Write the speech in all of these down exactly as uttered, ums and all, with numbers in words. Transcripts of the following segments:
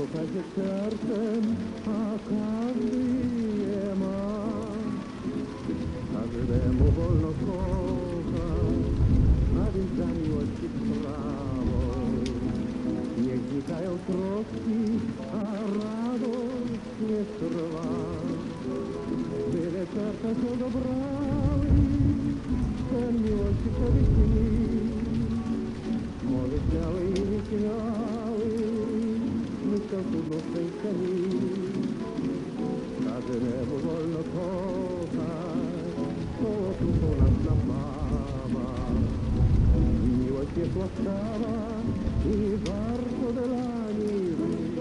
kochać się sercem, a każdy je ma. Każdemu wolno kochać, a więc za miłości prawo. Niech znikają troski, a radość nie trwa. Byle serca się dobrały, ten miłości wtedy śni. Może śmiały i nieśmiały, myślą trudno szczęścia mi. Każdemu wolno kochać, to otuchą nas napawa. Miłość jest łaskawa i warto dla niej żyć.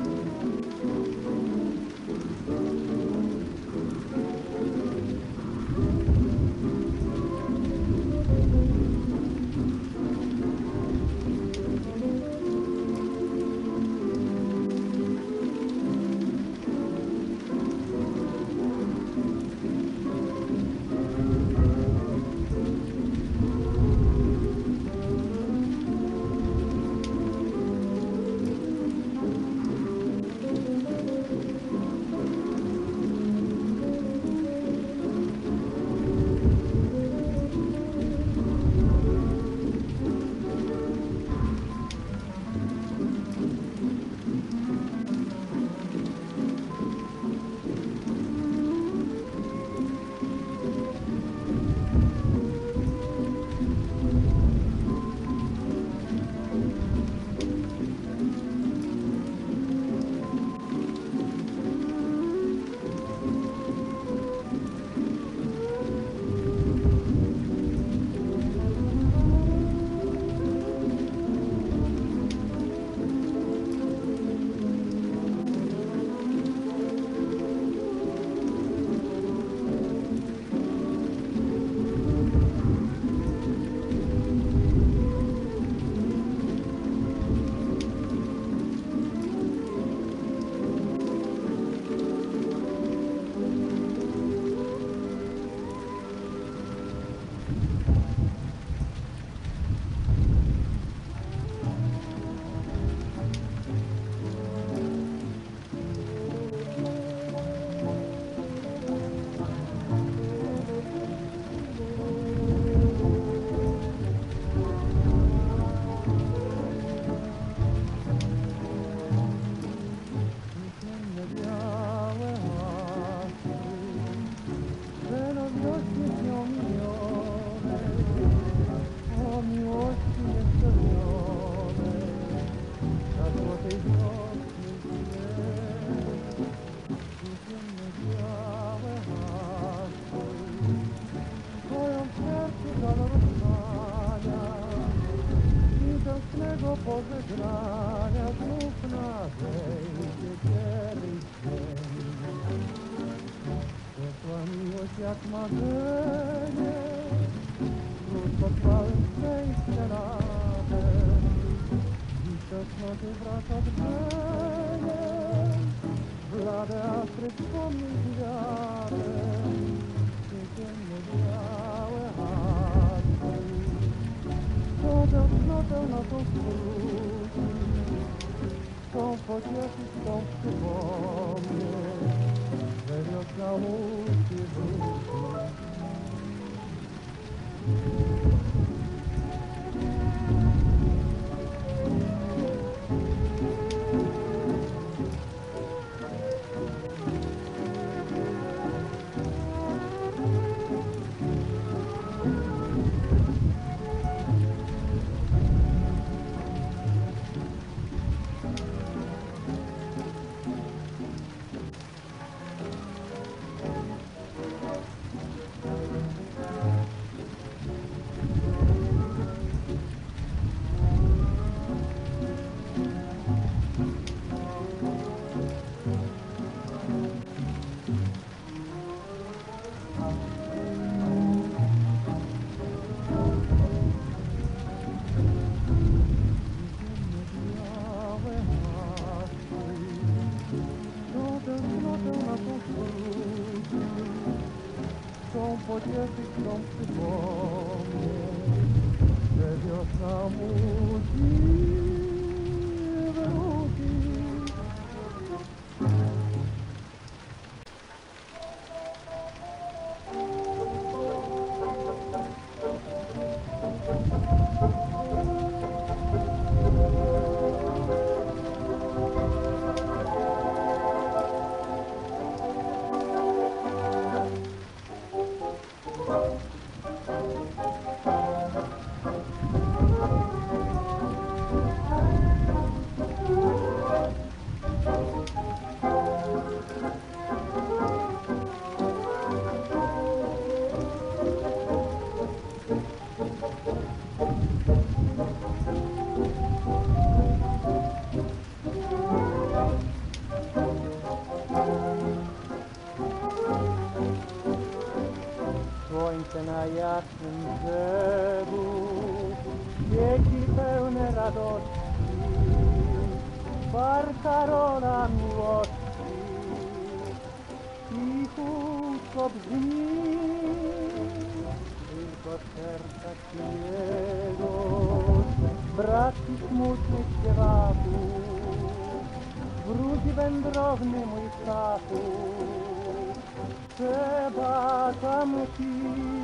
Pożegnania znów nadejdzie kiedyś dzień. Przeszła miłość jak marzenie, krótko trwałym szczęścia razem. Dziś tęsknoty wraca drżeniem, blade astry wspomnień wiarem. Piekielne białe astry, co tęsknotę naszą skróci, chcą pocieszyć, chcą przypomnieć, że wiosna musi wrócić. Chcą pocieszyć, chcą przypomnieć, że wiosna musi wrócić. jasnym brzegu świeci pełne radości bar Karola miłości. Cichutko brzmi, tylko serca Twojego, bratki smutnych śpiewaków. Wróć wędrowny mój ptaku, przebaczam Ci.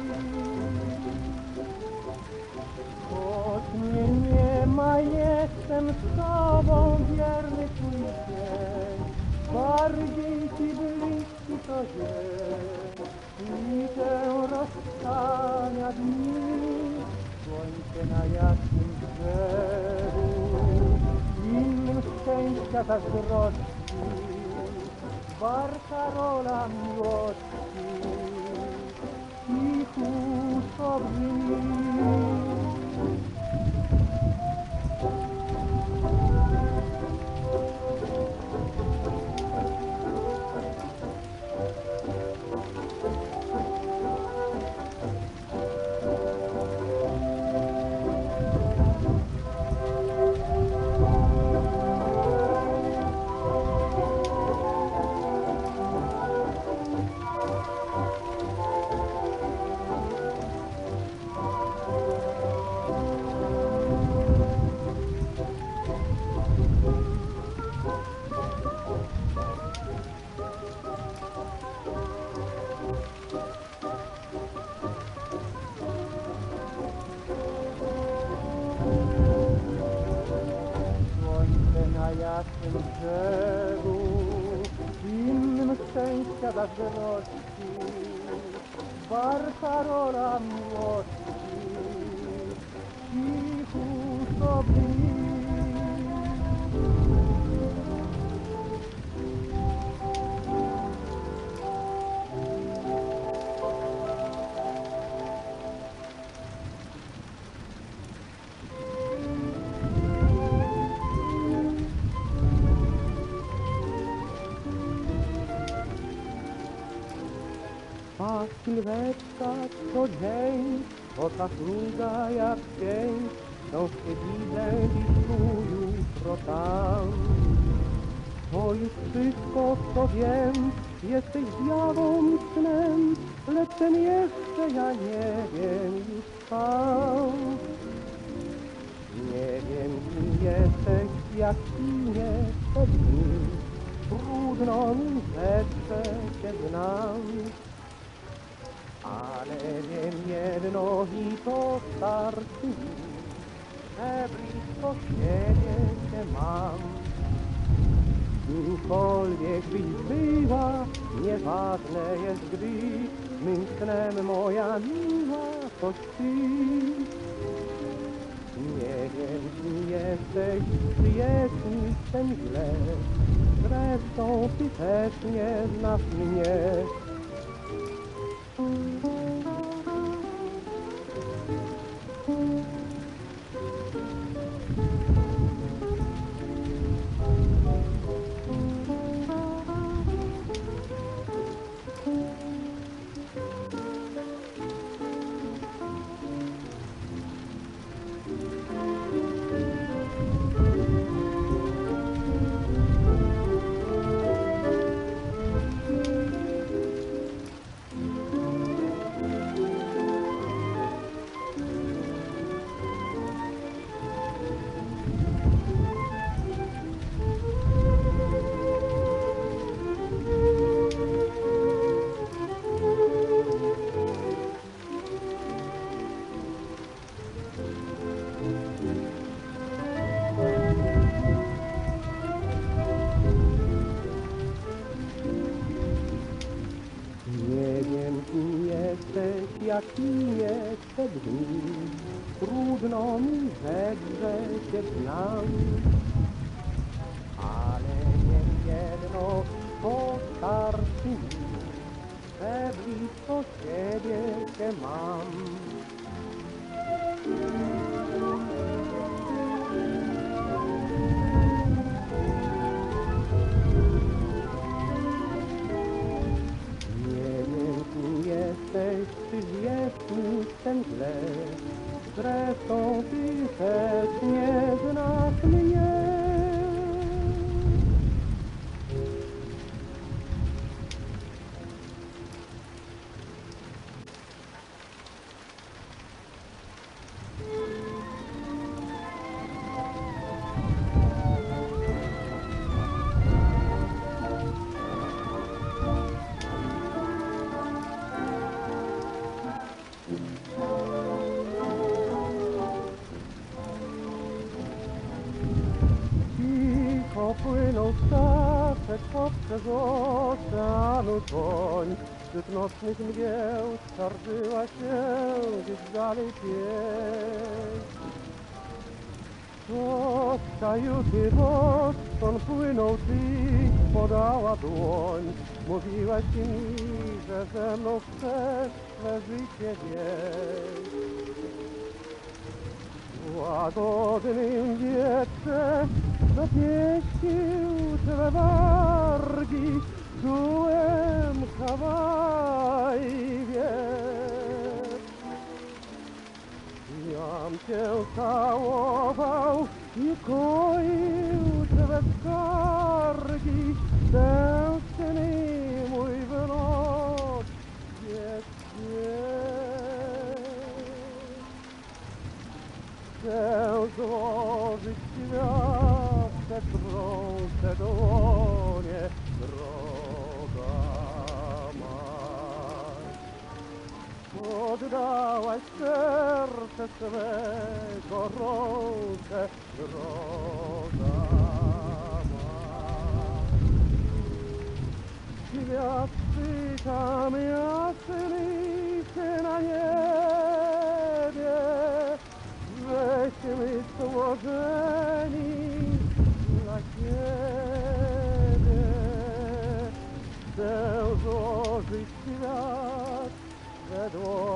Choć mnie nie ma, jestem z Tobą wierny Twój dzień, bardziej Ci bliski to dzień. Liczę rozstania dni, słońce na jasnym brzegu, innym szczęścia zazdrości, bar Karola miłości, cichutko brzmi. Na jasnym brzegu, innym szczęścia zazdrości, bar Karola miłości, cichutko brzmi. A sylwetka co dzień, oczach miga jak cień, wciąż Cię widzę dziś tu, jutro tam. To już wszystko, co wiem, jesteś zjawą snem, lecz ten jeszcze ja nie wiem już sam. Nie wiem, kim jesteś, jak imię te dni, trudno mi rzeczy Cię znam. Ale wiem jedno i to starczy mi, że blisko siebie Cię mam. Kimkolwiek byś była, nieważne jest, gdy mym snem moja miła toś Ty. Nie wiem, kim jesteś, czy jest mi z tym źle, zresztą Ty też nie znasz mnie. Jaki jest te dni, trudno mi rzec, że Cię znam. Ale wiem jedno, to starczy mi, że blisko Ciebie Cię mam. Nie wiem, kim jesteś, czy jest mi w ten tle. Zresztą ty też nie znasz mnie. Cicho płynął statek poprzez oceanu toń. Wśród nocnych mgieł skarżyła się gdzieś dalej pieśń. To z kajuty Boston płynął Dick, podała dłoń. Mówiłaś mi, że ze mną chcesz swe życie wieść. Łagodnym wietrze zapieścił twe wargi, czułem Hawaj wiatr. Jam cię całował i koił twe skargi, tęskny mój w noc jest świat. Chcę złożyć świat, te trące dłonie, droga ma. Oddałaś serce swe gorące, droga ma. Gwiazdy tam jasny się na niebie, weźmy stworzeni dla Ciebie. Chcę złożyć świat we dłonie.